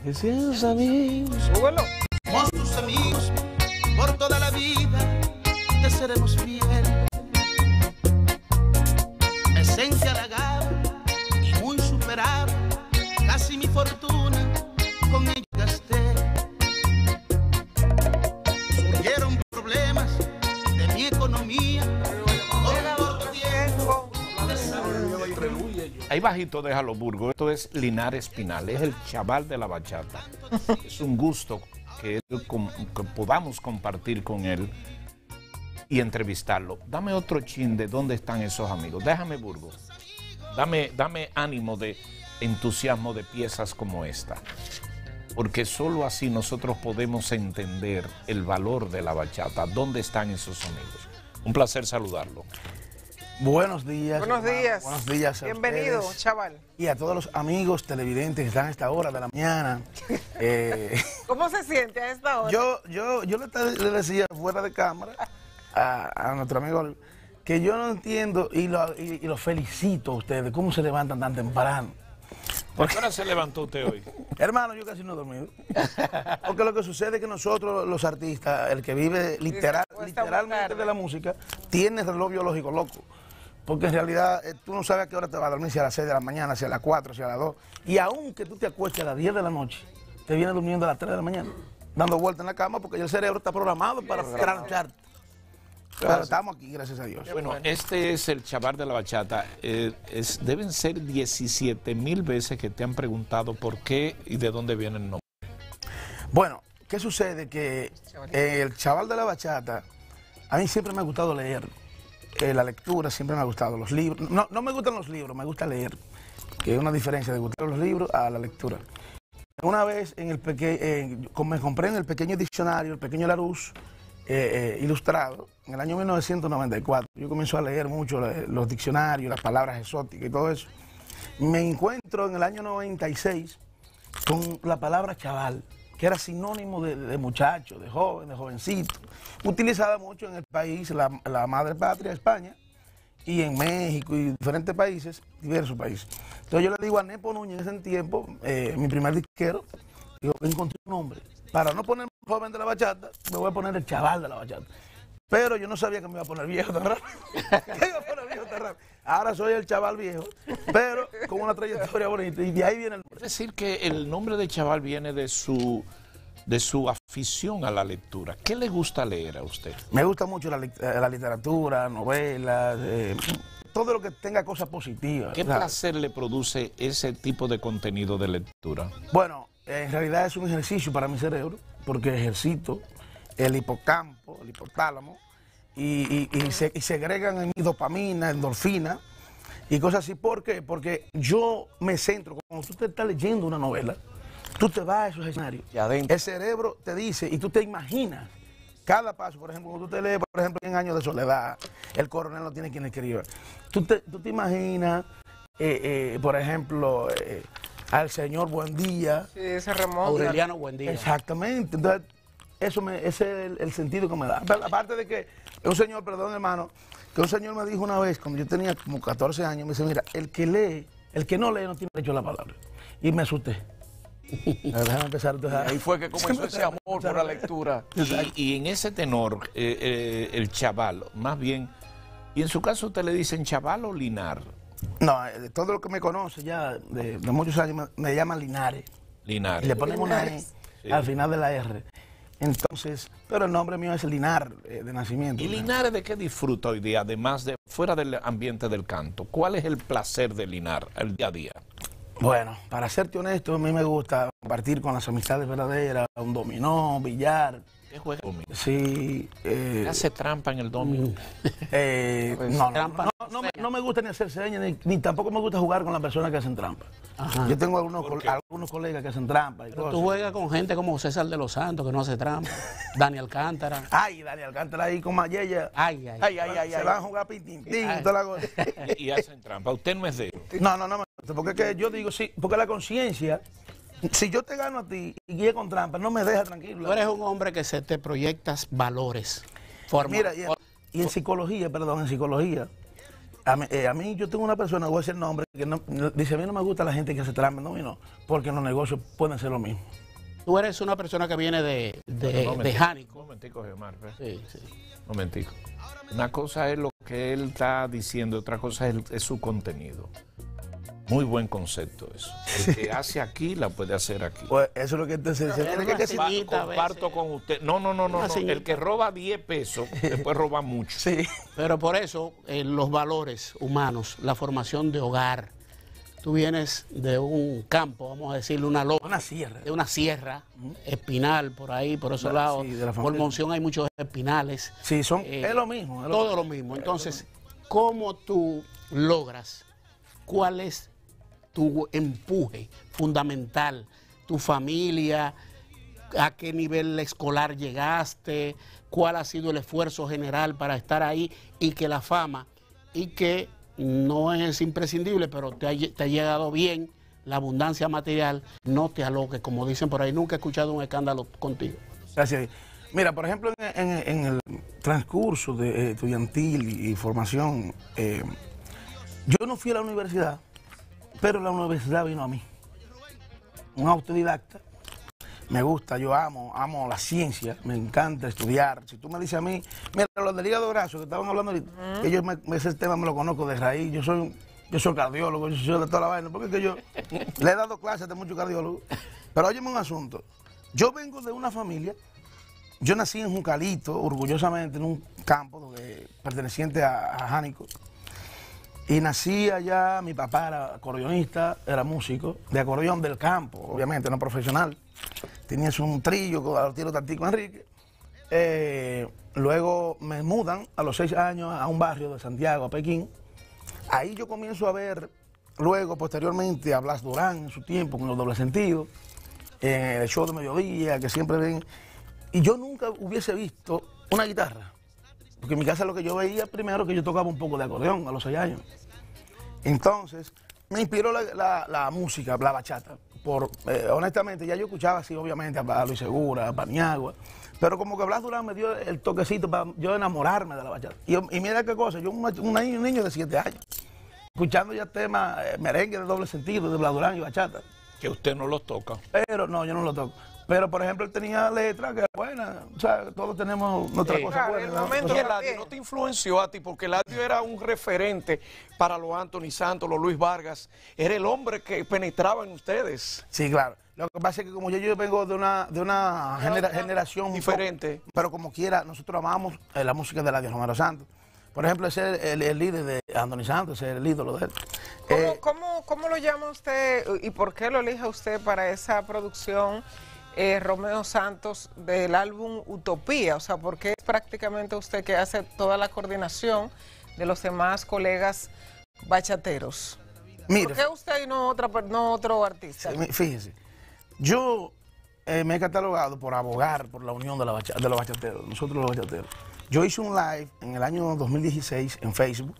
Que sean sus amigos. Súbelo. Somos tus amigos por toda la vida, te seremos fieles. Me sentí halagado y muy superado, casi mi fortuna con ella gasté. Surgieron problemas de mi economía, por corto tiempo. Ahí bajito déjalo, Burgo. Esto es Linares Espinal, es el chaval de la bachata. Es un gusto que podamos compartir con él y entrevistarlo. Dame otro chin de dónde están esos amigos. Déjame, Burgo. Dame ánimo de entusiasmo de piezas como esta. Porque solo así nosotros podemos entender el valor de la bachata. ¿Dónde están esos amigos? Un placer saludarlo. Buenos días. Buenos días. Buenos días a Bienvenido, ustedes chaval. y a todos los amigos televidentes que están a esta hora de la mañana. ¿Cómo se siente a esta hora? Yo le decía fuera de cámara a nuestro amigo que yo no entiendo y lo felicito a ustedes, cómo se levantan tan temprano. ¿Por qué hora se levantó usted hoy? Hermano, yo casi no he dormido. Porque lo que sucede es que nosotros, los artistas, el que vive literalmente de la música, tiene reloj biológico loco. Porque en realidad tú no sabes a qué hora te vas a dormir, si a las 6 de la mañana, si a las 4, si a las 2. Y aunque tú te acuestes a las 10 de la noche, te vienes durmiendo a las 3 de la mañana, dando vueltas en la cama porque el cerebro está programado para trancharte. Pero estamos aquí, gracias a Dios. Bueno, este es el chaval de la bachata. Deben ser 17,000 veces que te han preguntado por qué y de dónde viene el nombre. Bueno, ¿qué sucede? Que el chaval de la bachata, a mí siempre me ha gustado leer. La lectura siempre me ha gustado. Los libros, no me gustan los libros, me gusta leer. Que es una diferencia de gustar los libros a la lectura. Una vez me compré en el pequeño diccionario, el pequeño Larousse, ilustrado, en el año 1994. Yo comienzo a leer mucho los diccionarios, las palabras exóticas y todo eso. Me encuentro en el año 96 con la palabra chaval, que era sinónimo de muchacho, de joven, de jovencito, utilizada mucho en el país, la madre patria, España, y en México y diferentes países, diversos países. Entonces yo le digo a Nepo Núñez en ese tiempo, mi primer disquero, digo, encontré un nombre. Para no poner joven de la bachata, me voy a poner el chaval de la bachata. Pero yo no sabía que me iba a poner viejo tan rápido. ¿Qué iba a poner viejo tan rápido? Ahora soy el chaval viejo, pero con una trayectoria bonita. Y de ahí viene el nombre. Es decir, que el nombre de chaval viene de su afición a la lectura. ¿Qué le gusta leer a usted? Me gusta mucho la literatura, novelas, todo lo que tenga cosas positivas. ¿Qué placer le produce ese tipo de contenido de lectura? Bueno, en realidad es un ejercicio para mi cerebro, porque ejercito el hipocampo, el hipotálamo, y segregan en mi dopamina, endorfina y cosas así. ¿Por qué? Porque yo me centro, cuando tú te estás leyendo una novela, tú te vas a esos escenarios. El cerebro te dice y tú te imaginas cada paso. Por ejemplo, cuando tú te lees, por ejemplo, en Años de Soledad, el coronel no tiene quien escriba. Tú te imaginas, por ejemplo, al señor Buendía. Sí, ese remonta. Aureliano Buendía. Exactamente. Entonces, ese es el sentido que me da. Aparte de que un señor, perdón hermano, que un señor me dijo una vez, cuando yo tenía como 14 años, me dice, mira, el que no lee no tiene derecho a la palabra. Y me asusté. Déjame empezar. Ahí fue que comenzó ese amor por la lectura. Y en ese tenor, el chaval, más bien, y en su caso usted le dicen chaval o Linar. No, todo lo que me conoce ya de muchos años me llaman Linares. Linares. Y le ponemos una E Sí. al final de la R. Entonces, pero el nombre mío es Linar, de nacimiento. ¿Y Linares de qué disfruta hoy día, además de fuera del ambiente del canto? ¿Cuál es el placer de Linar, el día a día? Bueno, para serte honesto, a mí me gusta compartir con las amistades verdaderas, un dominó, billar. ¿Qué juega dominó? Sí. ¿Hace trampa en el dominó? No me gusta ni hacer señas, ni tampoco me gusta jugar con las personas que hacen trampa. Ajá. Yo tengo algunos colegas que hacen trampa y Pero cosas. tú juegas con gente como César de los Santos, que no hace trampa. Dani Alcántara. Ay, Daniel Alcántara ahí con Mayella. Se van a jugar pintintín y toda la cosa. Y hacen trampa. Usted no es de eso. No me gusta, porque es que yo digo, sí, porque la conciencia, si yo te gano a ti y guíe con trampa, no me deja tranquilo. Tú eres un hombre que se te proyectas valores. Mira, y en psicología, A mí yo tengo una persona, voy a decir el nombre, que dice, a mí no me gusta la gente que hace trámite, no, porque los negocios pueden ser lo mismo. Tú eres una persona que viene de Jánico. Un momentico, Geomar. Sí, sí. Un momentico. Una cosa es lo que él está diciendo, otra cosa es su contenido. Muy buen concepto eso. El que hace aquí, la puede hacer aquí. Pues eso es lo que entonces Comparto con usted. No. El que roba 10 pesos, después roba mucho. Sí. Pero por eso, los valores humanos, la formación de hogar. Tú vienes de un campo, vamos a decirle una loja. Una sierra. De una sierra, Espinal, por ahí, por esos lados. Sí, por Monción hay muchos espinales. Sí, es lo mismo. Todo lo mismo. Entonces, ¿cómo tú logras? ¿Cuál es tu empuje fundamental? ¿Tu familia? ¿A qué nivel escolar llegaste? ¿Cuál ha sido el esfuerzo general para estar ahí? Y que la fama, y que no es imprescindible, pero te ha llegado bien, la abundancia material, no te aloques, como dicen por ahí. Nunca he escuchado un escándalo contigo. Gracias. Mira, por ejemplo, en el transcurso de estudiantil y formación, yo no fui a la universidad, pero la universidad vino a mí. Un autodidacta. Me gusta, yo amo la ciencia, me encanta estudiar. Si tú me dices a mí, mira, los del hígado graso que estaban hablando ahorita, que ese tema me lo conozco de raíz, yo soy cardiólogo, yo soy de toda la vaina, porque es que yo le he dado clases de muchos cardiólogos. Pero óyeme un asunto, yo vengo de una familia, yo nací en Juncalito, orgullosamente, en un campo perteneciente a Jánico, y nací allá, mi papá era acordeonista, era músico, de acordeón del campo, obviamente, no profesional. Tenías un trillo con el tiro Tantico Enrique. Luego me mudan a los 6 años a un barrio de Santiago, a Pekín. Ahí yo comienzo a ver, luego, posteriormente, a Blas Durán en su tiempo, con los dobles sentidos, en el show de mediodía, que siempre ven. Y yo nunca hubiese visto una guitarra. Porque en mi casa lo que yo veía primero que yo tocaba un poco de acordeón a los 6 años. Entonces, me inspiró la música, la bachata. Honestamente, ya yo escuchaba así, obviamente, a Luis Segura, a Paniagua, pero como que Blas Durán me dio el toquecito para yo enamorarme de la bachata. Y mira qué cosa, yo un niño de 7 años, escuchando ya temas merengue de doble sentido, de Blas Durán y bachata. Que usted no los toca. Pero no, yo no lo toco. Pero, por ejemplo, él tenía letras que eran buenas. O sea, todos tenemos nuestras cosas buenas. ¿Y Eladio no te influenció a ti? Porque Eladio era un referente para los Anthony Santos, los Luis Vargas. Era el hombre que penetraba en ustedes. Sí, claro. Lo que pasa es que como yo vengo de una generación diferente. Pero como quiera, nosotros amamos la música de Eladio Romero Santos. Por ejemplo, ese es el líder de Anthony Santos, ese es el ídolo de él. ¿Cómo lo llama usted y por qué lo elige usted para esa producción? Romeo Santos del álbum Utopía, o sea, porque es prácticamente usted que hace toda la coordinación de los demás colegas bachateros. Mire, ¿por qué usted y no otro artista? Fíjese, yo me he catalogado por abogar por la unión de los bachateros, nosotros los bachateros. Yo hice un live en el año 2016 en Facebook,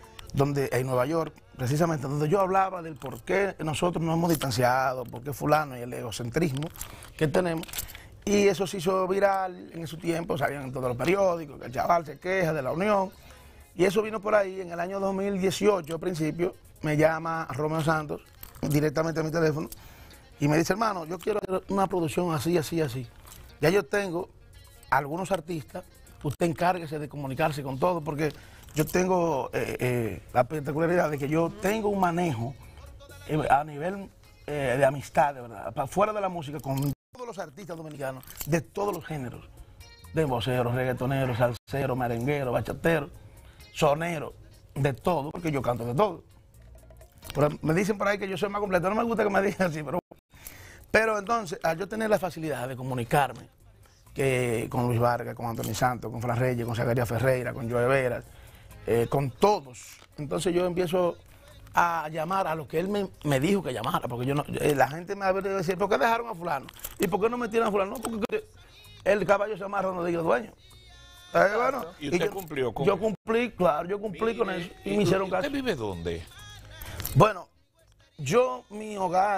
en Nueva York, precisamente, donde yo hablaba del por qué nosotros nos hemos distanciado, por qué fulano y el egocentrismo que tenemos. Y eso se hizo viral en su tiempo, salían en todos los periódicos, que el chaval se queja de la unión. Y eso vino por ahí en el año 2018, al principio, me llama Romeo Santos directamente a mi teléfono y me dice, hermano, yo quiero hacer una producción así, así, así. Ya yo tengo algunos artistas, usted encárguese de comunicarse con todos, porque yo tengo la particularidad de que yo tengo un manejo a nivel de amistad, de verdad, para fuera de la música, con todos los artistas dominicanos, de todos los géneros, de voceros, reggaetoneros, salseros, merengueros, bachateros, soneros, de todo, porque yo canto de todo. Pero me dicen por ahí que yo soy más completo, no me gusta que me digan así, pero entonces, al yo tener la facilidad de comunicarme con Luis Vargas, con Anthony Santos, con Fran Reyes, con Zacarías Ferreira, con Joe Veras, con todos. Entonces yo empiezo a llamar a lo que él me dijo que llamara, porque la gente me va a decir, ¿por qué dejaron a fulano? ¿Y por qué no metieron a fulano? No, porque el caballo se amarra donde diga el dueño. Bueno, ¿y usted cumplió con yo cumplí, claro, yo cumplí con eso y me hicieron caso. ¿Usted vive dónde? Bueno, mi hogar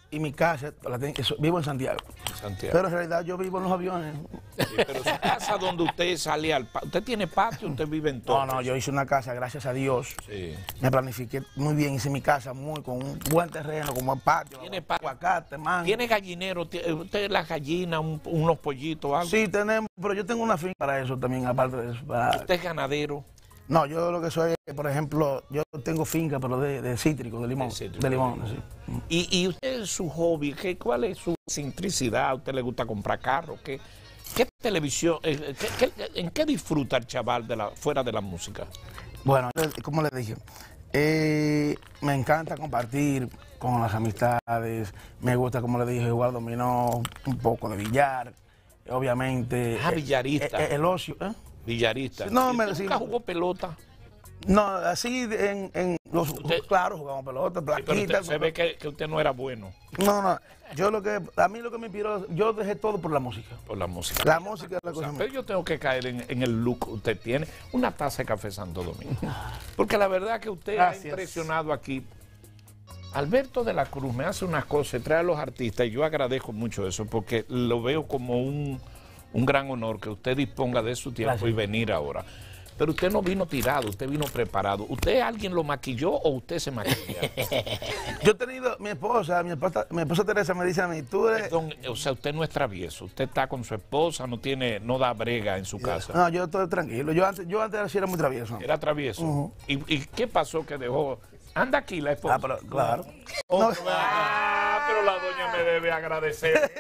y mi casa, vivo en Santiago. Santiago. Pero en realidad yo vivo en los aviones. Sí, pero su casa donde usted sale al patio, ¿usted tiene patio? ¿Usted vive en todo? No, yo hice una casa, gracias a Dios. Sí. Me planifiqué muy bien, hice mi casa con un buen terreno, con buen patio. ¿Tiene patio? Aguacate, mango. ¿Tiene gallinero? ¿Usted las gallinas, unos pollitos, algo? Sí, tenemos, pero yo tengo una finca para eso también, aparte de eso. ¿Usted es ganadero? No, yo lo que soy, por ejemplo, yo tengo finca, pero de cítrico, de limón. De limón, sí. ¿Y usted, su hobby, cuál es su excentricidad? ¿A usted le gusta comprar carros? ¿Qué televisión, en qué disfruta el chaval fuera de la música? Bueno, como les dije, me encanta compartir con las amistades, me gusta, como les dije, jugar dominó, un poco de billar, obviamente. Billarista. El ocio, ¿eh? Villarista. No, ¿Nunca jugó pelota? No, así claro, jugamos pelota, Sí, pero plaquita. se ve que usted no era bueno No, a mí lo que me inspiró, yo dejé todo por la música. por la música. La música es la O sea, cosa pero yo tengo que caer en el look que usted tiene. Una taza de café Santo Domingo. Porque la verdad que usted Gracias. ha impresionado aquí. Alberto de la Cruz me hace unas cosas, trae a los artistas y yo agradezco mucho eso porque lo veo como un gran honor que usted disponga de su tiempo. Gracias. Y venir ahora. Pero usted no vino tirado, usted vino preparado. ¿Usted alguien lo maquilló o usted se maquilla? Yo he tenido, mi esposa Teresa me dice a mí, tú eres... Perdón, o sea, usted no es travieso, usted está con su esposa, no da brega en su casa. No, yo estoy tranquilo. Yo antes sí era muy travieso. Era travieso. ¿Y qué pasó que dejó? Anda aquí la esposa. Pero claro. No, pero la doña me debe agradecer.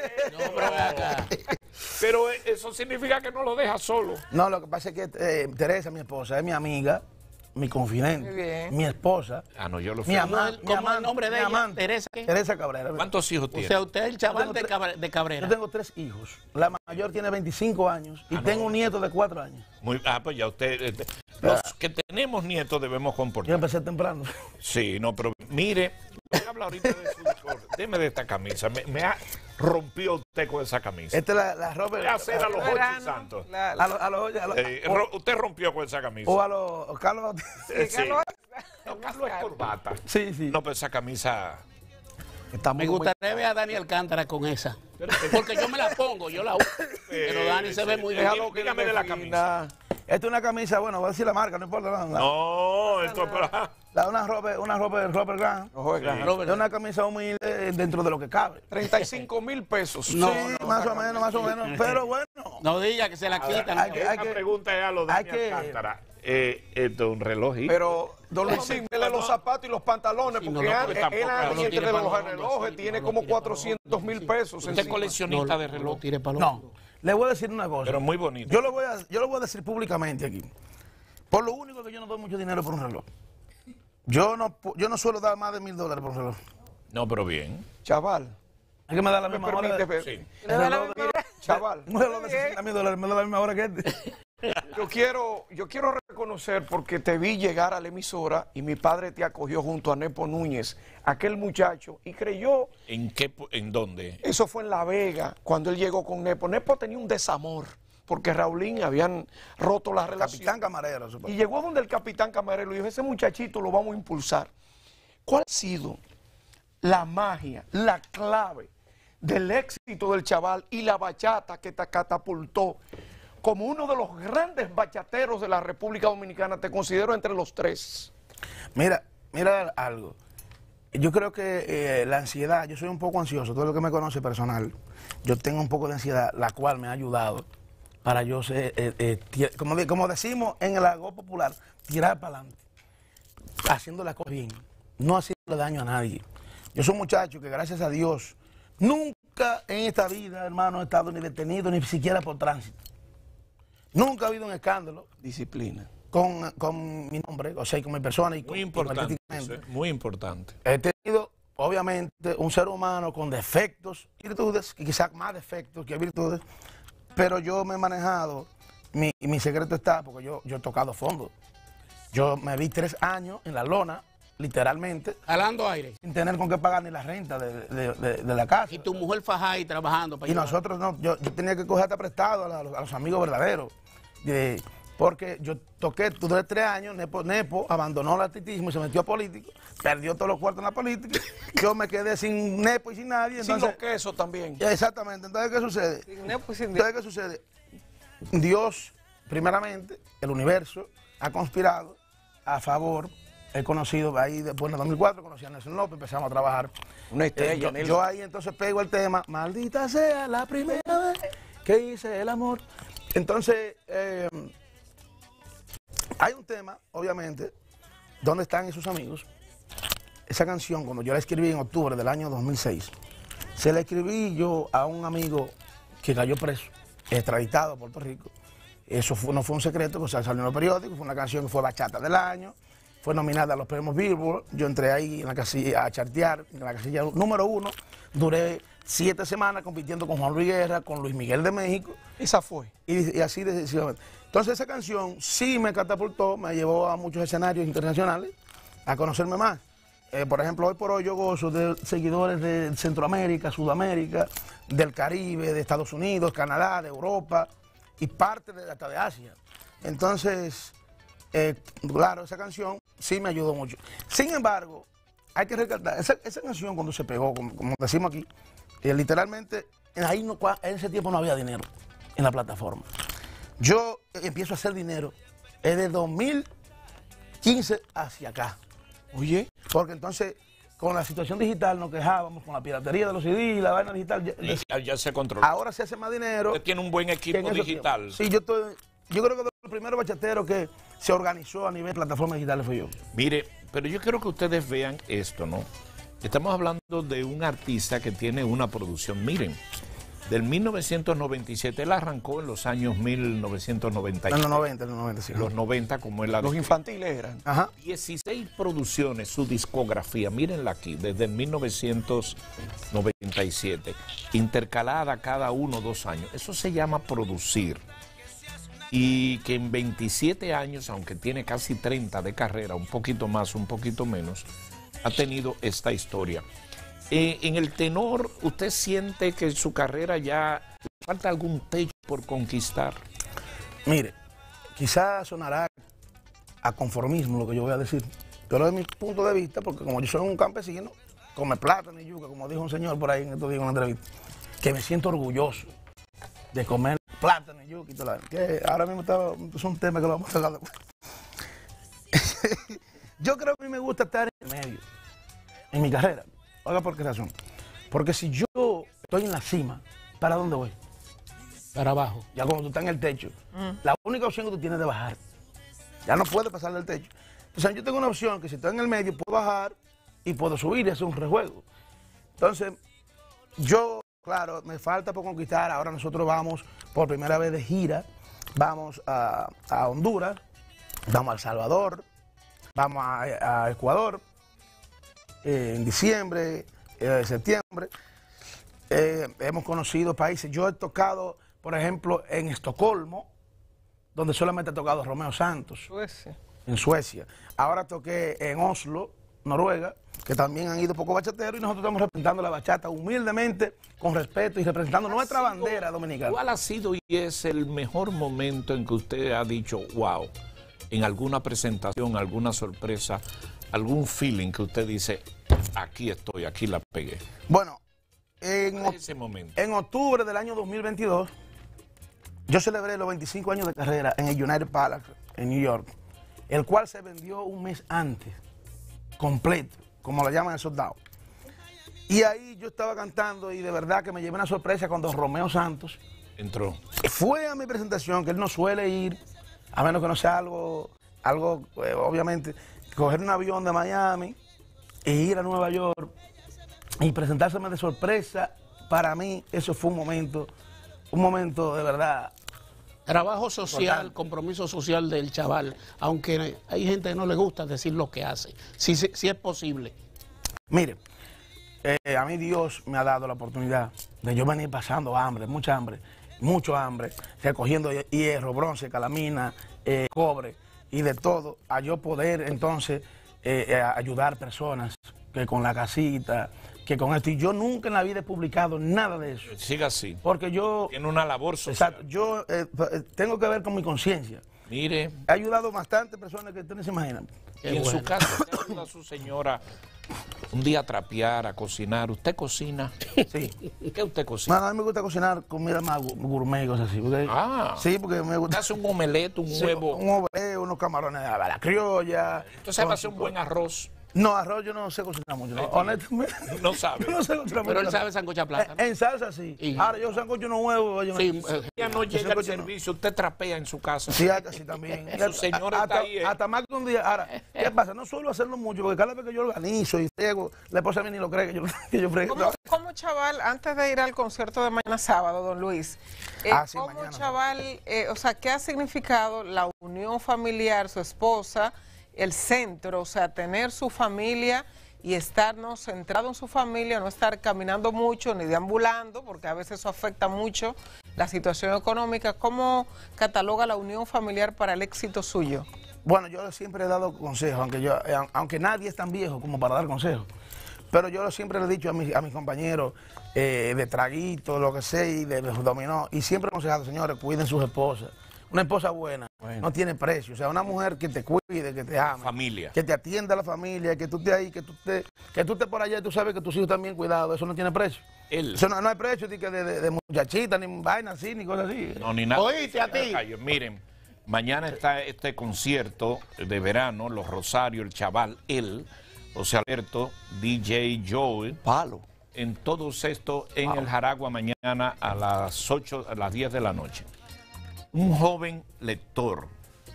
Pero eso significa que no lo deja solo. No, lo que pasa es que Teresa, mi esposa, es mi amiga, mi confidente, mi esposa. Ah, no, yo lo mi amante. ¿Cómo es el nombre de ella? ¿Teresa qué? Teresa Cabrera. ¿Cuántos hijos tiene? O sea, usted es el chaval de Cabrera. Yo tengo 3 hijos. La mayor tiene 25 años y tengo un nieto de 4 años. Pues ya usted... los que tenemos nietos debemos comportar. Yo empecé temprano. Sí, no, pero mire, voy a hablar ahorita de su licor. Deme de esta camisa. Me ha rompió usted con esa camisa. Esta es la ropa. Voy a hacer a los Hochi Santos. Usted rompió con esa camisa. O a los Carlos. Sí. No, Carlos es corbata. Sí, sí. No, pero esa camisa... Me gustaría ver a Dani Alcántara con esa. Porque yo me la pongo, yo la uso. Pero Dani se ve muy bien. Dígame de la camisa. Esta es una camisa, bueno, voy a decir la marca, no importa. No, esto es para... Una ropa de Robert Grant. Es una camisa humilde dentro de lo que cabe. 35,000 pesos. No, más o menos. Pero bueno. No diga que se la quitan. Hay que preguntar a los Dani Alcántara. Esto es un reloj. Pero, don Luisín, dele los zapatos y los pantalones, Sí, porque él ambiente de los relojes tiene como 400,000 pesos. ¿Usted es coleccionista de reloj? No, le voy a decir una cosa. Pero muy bonito. Yo lo voy a decir públicamente aquí. Por lo único que yo no doy mucho dinero por un reloj. Yo no suelo dar más de $1,000 por un reloj. No, pero bien. Chaval. Es que me da la misma hora. Sí. Chaval. Un reloj de $60,000 me da la misma hora que este. Yo quiero reconocer, porque te vi llegar a la emisora y mi padre te acogió junto a Nepo Núñez, aquel muchacho, y creyó. ¿En dónde? Eso fue en La Vega, cuando él llegó con Nepo. Nepo tenía un desamor, porque Raulín habían roto la relación. Capitán Camarero. Y llegó donde el capitán Camarero y dijo, ese muchachito lo vamos a impulsar. ¿Cuál ha sido la magia, la clave del éxito del chaval y la bachata que te catapultó como uno de los grandes bachateros de la República Dominicana? Te considero entre los 3. Mira algo. Yo creo que la ansiedad, yo soy un poco ansioso, todo lo que me conoce personal, yo tengo un poco de ansiedad, la cual me ha ayudado para yo ser, como decimos en el argot popular, tirar para adelante, haciendo las cosas bien, no haciendo daño a nadie. Yo soy un muchacho que gracias a Dios nunca en esta vida, hermano, he estado ni detenido ni siquiera por tránsito. Nunca ha habido un escándalo. Disciplina. Con mi nombre, o sea, con mi persona y muy importante. Muy importante. He tenido, obviamente, un ser humano con defectos, virtudes, y quizás más defectos que virtudes, pero yo me he manejado, mi secreto está, porque yo he tocado fondo. Yo me vi 3 años en la lona, literalmente. Jalando aire. Sin tener con qué pagar ni la renta de la casa. Y tu mujer fajá ahí trabajando. Y nosotros no, yo tenía que coger hasta prestado a los amigos verdaderos. porque yo toqué, duré 3 años, Nepo abandonó el artistismo y se metió a político, perdió todos los cuartos en la política, yo me quedé sin Nepo y sin nadie. Sin Entonces, los quesos también. exactamente, entonces ¿qué sucede? Sin Nepo y sin Entonces, ¿qué sucede? Dios, primeramente, el universo, ha conspirado a favor. He conocido ahí después en el 2004, conocí a Nelson López, empezamos a trabajar. Una estrella, yo ahí entonces pego el tema, maldita sea la primera vez que hice el amor. Entonces, hay un tema, obviamente, ¿dónde están esos amigos? Esa canción, cuando yo la escribí en octubre del año 2006, se la escribí yo a un amigo que cayó preso, extraditado a Puerto Rico. Eso no fue un secreto, pues salió en los periódicos, fue una canción que fue bachata del año, fue nominada a los premios Billboard, yo entré ahí en la casilla a chartear, en la casilla número 1, duré 7 semanas compitiendo con Juan Luis Guerra, con Luis Miguel de México. Esa fue. Y así decisivamente. Entonces esa canción sí me catapultó, me llevó a muchos escenarios internacionales, a conocerme más. Por ejemplo, hoy por hoy yo gozo de seguidores de Centroamérica, Sudamérica, del Caribe, de Estados Unidos, Canadá, de Europa y parte hasta de Asia. Entonces, claro, esa canción sí me ayudó mucho. Sin embargo, hay que recalcar, esa canción cuando se pegó, como decimos aquí, literalmente, ahí no, en ese tiempo no había dinero en la plataforma. Yo empiezo a hacer dinero desde 2015 hacia acá. Oye. Porque entonces, con la situación digital nos quejábamos, con la piratería de los CD y la vaina digital. Ya se controla. Ahora se hace más dinero. Usted tiene un buen equipo digital. Sí, yo creo que de los primeros bachateros que se organizó a nivel de plataformas digitales fui yo. Mire, pero yo quiero que ustedes vean esto, ¿no? Estamos hablando de un artista que tiene una producción, miren, del 1997, él arrancó en los años 1990. En los 90, sí. Los 90, como él la Los infantiles eran. Ajá. 16 producciones, su discografía, mírenla aquí, desde el 1997, intercalada cada 1 o 2 años. Eso se llama producir. Y que en 27 años, aunque tiene casi 30 de carrera, un poquito más, un poquito menos, ha tenido esta historia. En el tenor, ¿usted siente que su carrera ya le falta algún techo por conquistar? Mire, quizás sonará a conformismo lo que yo voy a decir, pero es mi punto de vista, porque como yo soy un campesino, come plátano y yuca, como dijo un señor por ahí en estos días en una entrevista, que me siento orgulloso de comer plátano y yuca y todo lo que ahora mismo es un tema que lo vamos a hablar después. Yo creo que a mí me gusta estar en el medio, en mi carrera. Oiga, ¿por qué razón? Porque si yo estoy en la cima, ¿para dónde voy? Para abajo. Ya cuando tú estás en el techo, la única opción que tú tienes es de bajar. Ya no puedes pasar del techo. Entonces yo tengo una opción que si estoy en el medio puedo bajar y puedo subir y hacer un rejuego. Entonces, yo, claro, me falta por conquistar. Ahora nosotros vamos por primera vez de gira, vamos a Honduras, vamos a El Salvador, vamos a Ecuador, en diciembre, septiembre. Hemos conocido países. Yo he tocado, por ejemplo, en Estocolmo, donde solamente ha tocado Romeo Santos. Suecia. En Suecia. Ahora toqué en Oslo, Noruega, que también han ido pocos bachateros y nosotros estamos representando la bachata humildemente, con respeto y representando nuestra bandera dominicana. ¿Cuál ha sido y es el mejor momento en que usted ha dicho, wow, en alguna presentación, alguna sorpresa, algún feeling que usted dice, aquí estoy, aquí la pegué? Bueno, ese momento. En octubre del año 2022, yo celebré los 25 años de carrera en el United Palace, en New York, el cual se vendió un mes antes, completo, como lo llaman el soldado. Y ahí yo estaba cantando y de verdad que me llevé una sorpresa cuando Romeo Santos entró. Fue a mi presentación, que él no suele ir, a menos que no sea algo obviamente, coger un avión de Miami e ir a Nueva York y presentárseme de sorpresa. Para mí eso fue un momento de verdad. Trabajo social, Total. compromiso social del chaval, aunque hay gente que no le gusta decir lo que hace, si es posible. Mire, a mí Dios me ha dado la oportunidad de yo venir pasando hambre, mucho hambre, recogiendo hierro, bronce, calamina, cobre y de todo, a yo poder entonces ayudar personas que con la casita, que con esto. Y yo nunca en la vida he publicado nada de eso. Siga así. Porque yo... Tiene una labor social. Exacto, yo tengo que ver con mi conciencia. Mire, He ayudado a bastantes personas que ustedes no se imaginan. y en su casa, ¿usted ayuda a su señora un día a trapear, a cocinar? ¿Usted cocina? Sí. ¿Qué usted cocina? Bueno, a mí me gusta cocinar comida más gourmet y cosas así. Porque, Ah. Sí, porque me ¿Usted gusta. hace un omelette, un Sí, huevo? un ovo, unos camarones a la criolla. Entonces va a hacer un buen arroz. No, arroz yo no sé cocinar mucho. No, honestamente. No sabe. Yo no sé cocinar mucho. Pero él sabe sancochar plátano. En salsa sí. Y- Ahora yo sancocho unos huevos. Yo Sí, Ya no llega el sancocho no. servicio, usted trapea en su casa. Sí, hasta sí también. Su señora está ahí, ¿eh? Hasta más que un día. Ahora, ¿qué pasa? No suelo hacerlo mucho, porque cada vez que yo organizo y friego, la esposa mía ni lo cree que yo friego. ¿Cómo Chaval, antes de ir al concierto de mañana sábado, don Luis, Sí, cómo mañana. Chaval, o sea, qué ha significado la unión familiar, su esposa, el centro, o sea, tener su familia y estarnos centrado en su familia, no estar caminando mucho ni deambulando, porque a veces eso afecta mucho la situación económica? ¿Cómo cataloga la unión familiar para el éxito suyo? Bueno, yo siempre he dado consejos, aunque nadie es tan viejo como para dar consejos. Pero yo siempre le he dicho a mis compañeros de traguito, lo que sea, y de dominó, y siempre he aconsejado, señores, cuiden sus esposas. Una esposa buena no tiene precio. O sea, una mujer que te cuide, que te ame. Familia. Que te atienda a la familia, que tú estés ahí, que tú estés por allá y tú sabes que tus hijos también cuidados. Eso no tiene precio. Él. Eso no hay precio de muchachita, ni vaina así, ni cosas así. No, ni nada. Oíste a ti. Miren, mañana está este concierto de verano, Los Rosarios, el Chaval, él, José Alberto, DJ Joel. Palo. En todo esto en el Jaragua mañana a las 8, a las 10 de la noche. Un joven lector,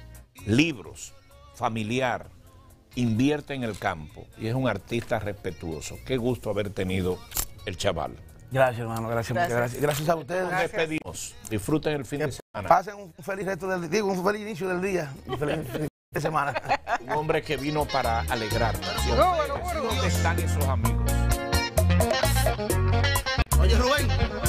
libros, familiar, invierte en el campo y es un artista respetuoso. Qué gusto haber tenido el Chaval. Gracias, hermano. Gracias, muchas gracias. Gracias a ustedes. Nos despedimos. Disfruten el fin de semana. Pasen un feliz resto del día, un feliz inicio del día. Un feliz fin de semana. Un hombre que vino para alegrarnos. ¿Dónde están esos amigos? Oye, Rubén,